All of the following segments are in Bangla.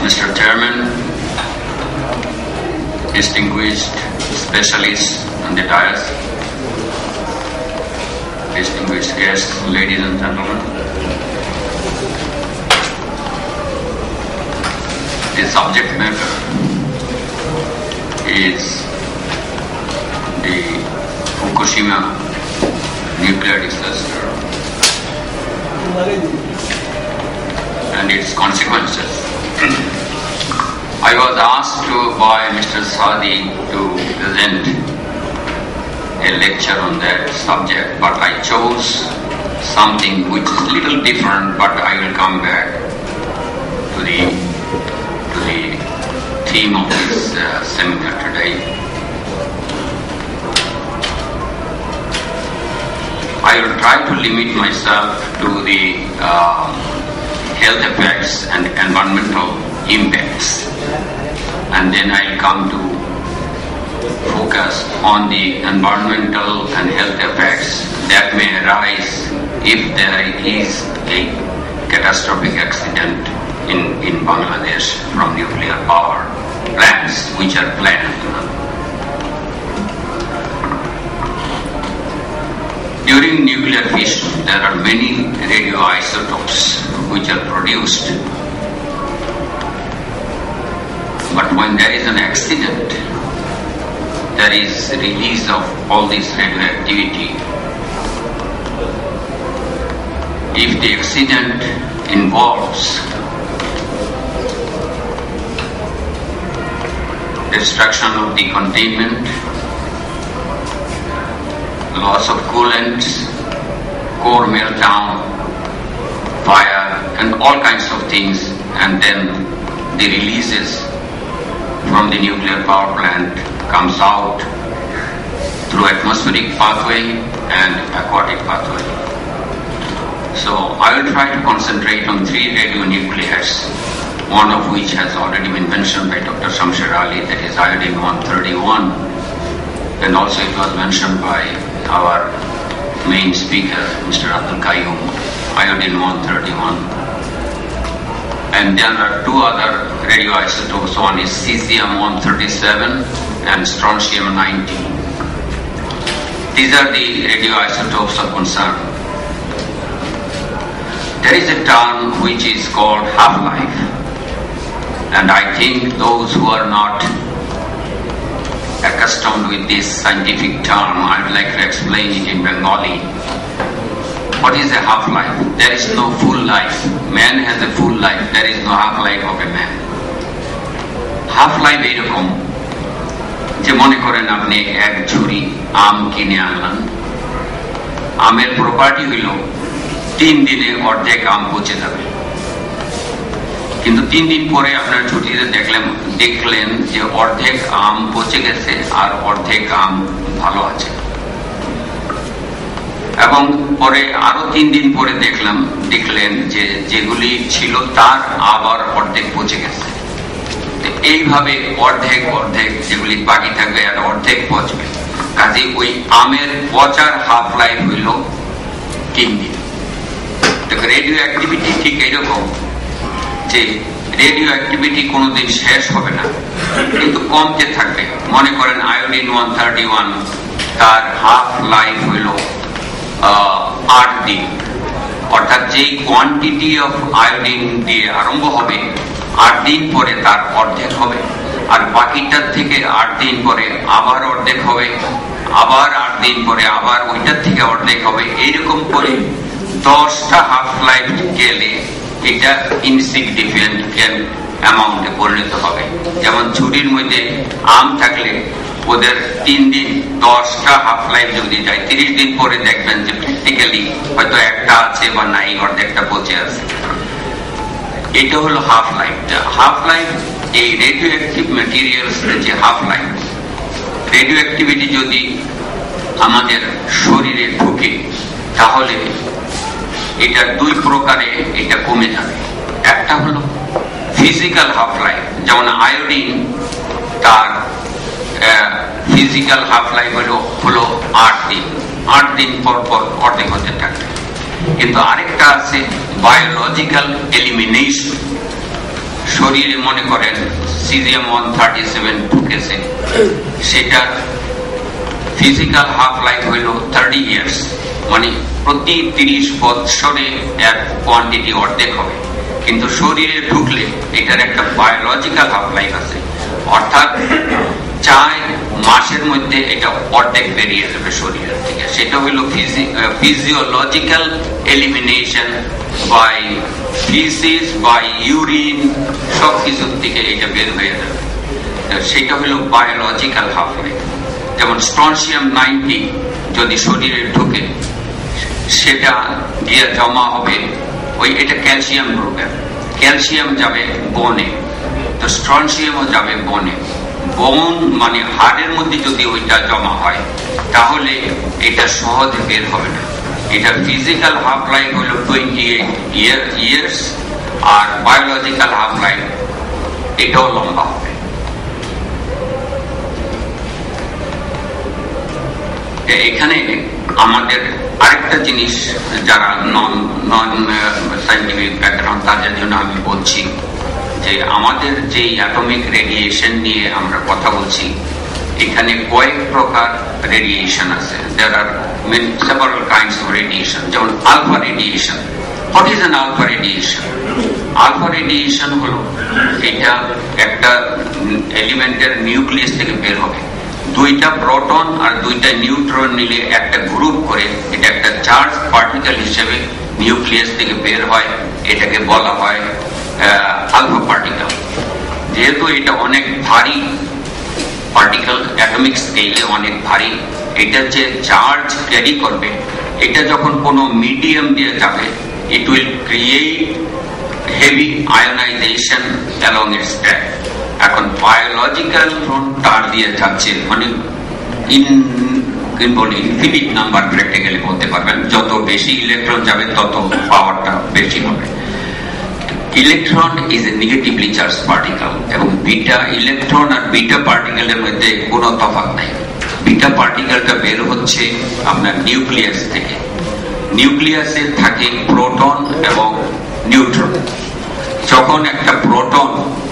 Mr. Chairman, distinguished specialists on the dais, distinguished guests, ladies and gentlemen. The subject matter is the Fukushima nuclear disaster and its consequences. I was asked by Mr. Sadi to present a lecture on that subject, but I chose something which is a little different, but I will come back to the theme of this seminar today. I will try to limit myself to the health effects and environmental impacts, and then I'll come to focus on the environmental and health effects that may arise if there is a catastrophic accident in Bangladesh from nuclear power plants which are planned. During nuclear fission, there are many radioisotopes which are produced. But when there is an accident, there is release of all this radioactivity. If the accident involves destruction of the containment, loss of coolant, core meltdown, fire, and all kinds of things, and then the releases from the nuclear power plant comes out through atmospheric pathway and aquatic pathway. So I will try to concentrate on 3 radionuclides, one of which has already been mentioned by Dr. Shamsher Ali, that is iodine-131, and also it was mentioned by our main speaker, Mr. Abdul Qayyum, iodine-131. And there are 2 other radioisotopes. One is cesium-137 and strontium-90. These are the radioisotopes of concern. There is a term which is called half-life, and I think those who are not accustomed with this scientific term, I would like to explain it in Bengali. What is a half-life? There is no full life. Man has a full life. There is no half-life of a man. Half-life এরকম যে মনে করেন আপনি এক ঝুড়ি আম কিনে আনলেন, আমের প্রপার্টি হইল 3 দিনে অর্ধেক আম পচে যাবে, কিন্তু 3 দিন পরে আপনার ঝুড়িতে দেখলেন যে অর্ধেক আম পচে গেছে আর অর্ধেক আম ভালো আছে, এবং পরে আরো 3 দিন পরে দেখলেন যে যেগুলি ছিল তার আবার অর্ধেক পচে গেছে। এইভাবে অর্ধেক যেগুলি বাকি থাকবে আর অর্ধেক পচবে। কাজে ওই আমের পচার হাফ লাইফ হইল 3 দিন। রেডিও অ্যাক্টিভিটি ঠিক এইরকম যে রেডিও অ্যাক্টিভিটি কোনোদিন শেষ হবে না, কিন্তু কমতে থাকবে। মনে করেন iodine-131 তার হাফ লাইফ হইল 8 দিন, অর্থাৎ যেই কোয়ান্টিটি অফ আয়োডিন দিয়ে আরম্ভ হবে 8 দিন পরে তার অর্ধেক হবে, আর বাকিটার থেকে 8 দিন পরে আবার অর্ধেক হবে, আবার 8 দিন পরে আবার ওইটার থেকে অর্ধেক হবে। এইরকম করে 10টা হাফ লাইফ গেলে এটা ইনসিগনিফিকেন্ট অ্যামাউন্টে পরিণত হবে। যেমন ঝুড়ির মধ্যে আম থাকলে ওদের 3 দিন 10টা হাফ লাইফ যদি যায়, 30 দিন পরে দেখবেন যে প্র্যাকটিক্যালি হয়তো একটা আছে বা নাই, অর্ধেকটা পচে আছে। এটা হলো হাফ লাইফটা। হাফ লাইফ এই রেডিও অ্যাক্টিভ ম্যাটেরিয়ালস যে হাফ লাইফ, রেডিও অ্যাক্টিভিটি যদি আমাদের শরীরে ঢুকে তাহলে এটা 2 প্রকারে এটা কমে যাবে। একটা হলো ফিজিক্যাল হাফ লাইফ, যেমন আয়োডিন তার ফিজিক্যাল হাফ লাইফ হলো 8 দিন, 8 দিন পর পর অর্ধেক হতে থাকবে। কিন্তু আরেকটা আছে বায়োলজিক্যাল এলিমিনেশন, শরীরে মনে করেন cesium-137 ঢুকেছে, সেটা ফিজিক্যাল হাফ লাইফ হইল 30 ইয়ার্স, মানে প্রতি 30 বৎসরে এর কোয়ান্টিটি অর্ধেক হবে। কিন্তু শরীরে ঢুকলে এটার একটা বায়োলজিক্যাল হাফ লাইফ আছে, অর্থাৎ 4 মাসের মধ্যে এটা অর্ধেক বেরিয়ে যাবে শরীরের থেকে। সেটা হইল physiological elimination by faeces, by urine, সবকিছুর থেকে এটা বের হয়ে যাবে। সেটা হইল বায়োলজিক্যাল হাফ লাইফ। যেমন strontium-90 যদি শরীরে ঢুকে, সেটা গিয়ে জমা হবে এটা ক্যালসিয়াম গ্রুপের, ক্যালসিয়াম যাবে বনে, তো স্ট্রনসিয়ামও যাবে বনে। বোন মানে হাড়ের মধ্যে যদি ওইটা জমা হয় তাহলে এটা সহজে বের হবে না। এটা ফিজিক্যাল হাফ লাইফ হল 28 ইয়ার্স, আর বায়োলজিক্যাল হাফ লাইফ এটাও লম্বা হবে। এখানে আমাদের আরেকটা জিনিস, যারা নন সায়েন্টিফিক ব্যাকগ্রাউন্ড তাদের জন্য আমি বলছি যে আমাদের যে অ্যাটমিক রেডিয়েশন নিয়ে আমরা কথা বলছি, এখানে কয়েক প্রকার রেডিয়েশন আছে। there are several kinds of radiation. যেমন alpha radiation. what is an alpha radiation? Alpha radiation হলো এটা একটা এলিমেন্টের নিউক্লিয়াস থেকে বের হবে, 2টা প্রোটন আর 2টা নিউট্রন মিলে একটা গ্রুপ করে এটা একটা চার্জ পার্টিকেল হিসেবে নিউক্লিয়াস থেকে বের হয়, এটাকে বলা হয় আলফা পার্টিকেল। যেহেতু এটা অনেক ভারী পার্টিকেল, অ্যাটমিক স্কেলে অনেক ভারী, এটা যে চার্জ ক্যারি করবে, এটা যখন কোনো মিডিয়াম দিয়ে যাবে, it will create heavy ionisation along its track. এখন বায়োলজিক্যাল তার দিয়ে যাচ্ছে, মানে ইনফিনিট নাম্বার প্র্যাকটিক্যালি বলতে পারবেন, যত বেশি ইলেকট্রন যাবে তত পাওয়ারটা বেশি হবে। Electron is a negatively charge particle, এবং বিটা ইলেকট্রন আর বিটা পার্টিকেলের মধ্যে কোনো তফাৎ নাই। বিটা পার্টিকেলটা বের হচ্ছে আপনার নিউক্লিয়াস থেকে। নিউক্লিয়াসে থাকে প্রোটন এবং নিউট্রন। যখন একটা প্রোটন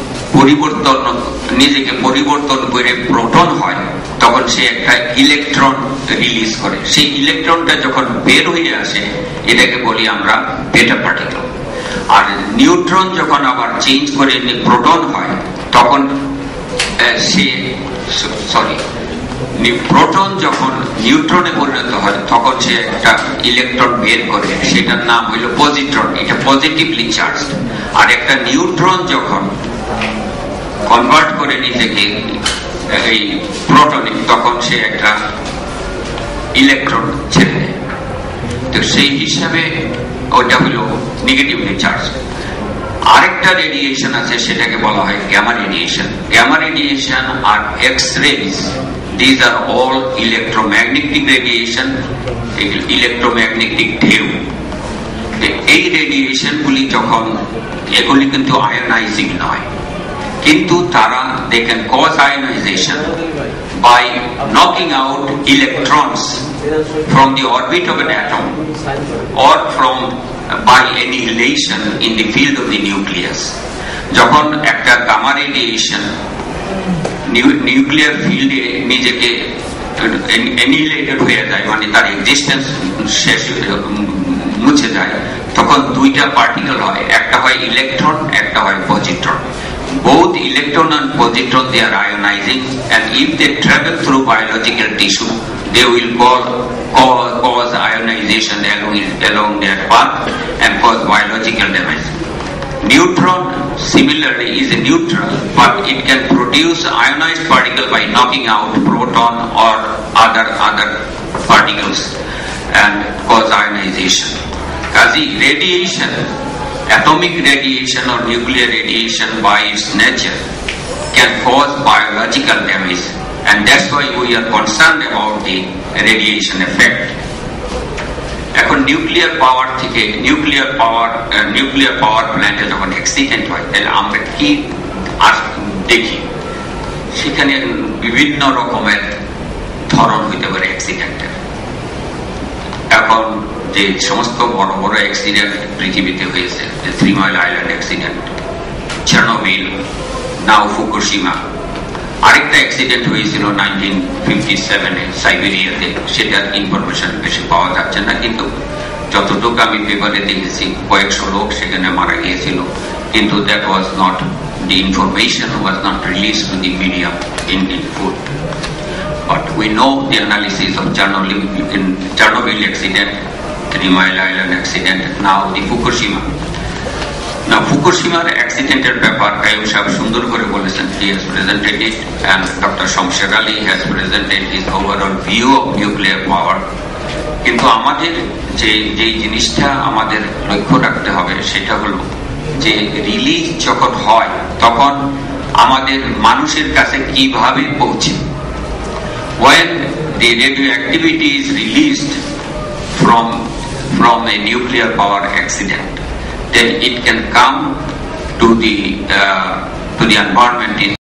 নিজেকে পরিবর্তন করে প্রোটন হয়, তখন সে একটা ইলেকট্রন রিলিজ করে। সেই ইলেকট্রনটা যখন বের হয়ে আসে, এটাকে বলি আমরা বেটা পার্টিকেল। আর নিউট্রন যখন আবার চেঞ্জ করে প্রোটন হয়, তখন প্রোটন যখন নিউট্রনে পরিণত হয়, তখন সে একটা ইলেকট্রন বের করে, সেটার নাম হইল পজিট্রন, এটা পজিটিভলি চার্জ। আর একটা নিউট্রন যখন কনভার্ট করে নিজেকে এই প্রোটনে, তখন সে একটা ইলেকট্রন ছেড়ে দেয়। তো সেই হিসাবে ওটা হলো নেগেটিভলি চার্জ। আরেকটা রেডিয়েশন আছে, সেটাকে বলা হয় গ্যামা রেডিয়েশন। গ্যামা রেডিয়েশন আর X rays, these are all electromagnetic radiation, electromagnetic ঢেউ। এই রেডিয়েশন গুলি যখন, এগুলি কিন্তু আয়োনাইজিং নয়, কিন্তু তারা they can cause ionization by knocking out electrons from the orbit of an atom or by annihilation in the field of the nucleus. যখন একটা গামা রেডিয়েশন নিউক্লিয়ার ফিল্ডে নিজেকে অ্যানিহিলেটেড হয়ে যায়, মানে তার এক্সিস্টেন্স শেষ মুছে যায়, তখন 2টা পার্টিকেল হয়, একটা হয় ইলেকট্রন, একটা হয় positron. Both electron and positron, they are ionizing, and if they travel through biological tissue, they will cause ionization along their path and cause biological damage. Neutron similarly is a neutral, but it can produce ionized particle by knocking out proton or other particles and cause ionization. Kazi radiation, atomic radiation or nuclear radiation by its nature can cause biological damage, and that's why we are concerned about the radiation effect. এখন নিউক্লিয়ার পাওয়ার থেকে নিউক্লিয়ার পাওয়ার প্ল্যান্টে যখন অ্যাক্সিডেন্ট হয়, তাহলে আমরা কি দেখি? সেখানে বিভিন্ন রকমের ধরন হইতে পারে অ্যাক্সিডেন্টের। এখন যে সমস্ত বড় বড় অ্যাক্সিডেন্ট পৃথিবীতে হয়েছে, 3 mile island accident, Chernobyl, now Fukushima. আরেকটা অ্যাক্সিডেন্ট হয়েছিল 1957-এ সাইবেরিয়াতে, সেটার ইনফরমেশন বেশি পাওয়া যাচ্ছে না, কিন্তু যতটুকু আমি পেপারে দেখেছি কয়েকশো লোক সেখানে মারা গিয়েছিল, কিন্তু that was not, the information was not released to the media in full. But we know the analysis of Chernobyl accident, 3 Mile Island accident, now the Fukushima. Now Fukushima accidental ব্যাপার কাইম সাহেব সুন্দর করে বলেছেন, he has presented it, and Dr. Shamsher Ali has presented his overall view of nuclear power. কিন্তু আমাদের যে জিনিসটা আমাদের লক্ষ্য রাখতে হবে সেটা হলো যে রিলিজ যখন হয় তখন আমাদের মানুষের কাছে কিভাবে পৌঁছে। When the radioactivity is released from a nuclear power accident, then it can come to the environment in